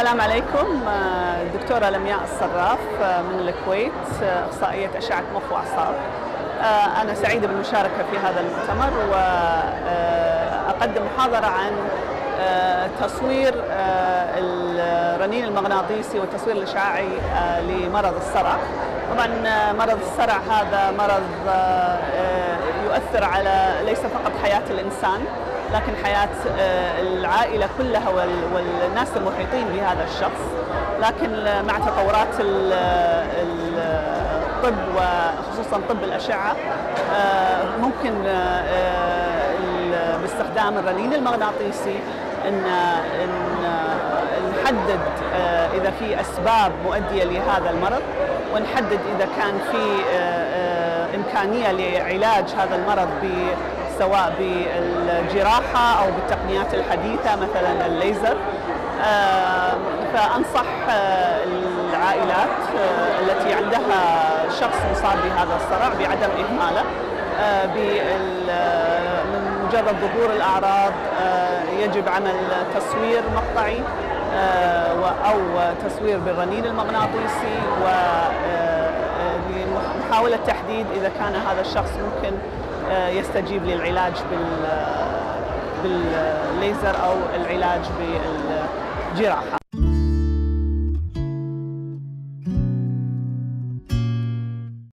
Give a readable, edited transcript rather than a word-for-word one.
السلام عليكم. الدكتورة لمياء الصراف من الكويت، أخصائية أشعة مخ وأعصاب. أنا سعيدة بالمشاركة في هذا المؤتمر، وأقدم محاضرة عن تصوير الرنين المغناطيسي والتصوير الإشعاعي لمرض الصرع. طبعا مرض الصرع هذا مرض يؤثر على ليس فقط حياة الإنسان لكن حياة العائلة كلها والناس المحيطين بهذا الشخص. لكن مع تطورات الطب وخصوصا طب الأشعة ممكن باستخدام الرنين المغناطيسي أن نحدد إذا في أسباب مؤدية لهذا المرض، ونحدد إذا كان في إمكانية لعلاج هذا المرض سواء بالجراحة أو بالتقنيات الحديثة مثلا الليزر. فأنصح العائلات التي عندها شخص مصاب بهذا الصرع بعدم إهماله. من مجرد ظهور الأعراض يجب عمل تصوير مقطعي أو تصوير بالرنين المغناطيسي، ومحاولة تحديد إذا كان هذا الشخص ممكن يستجيب للعلاج بالليزر أو العلاج بالجراحة.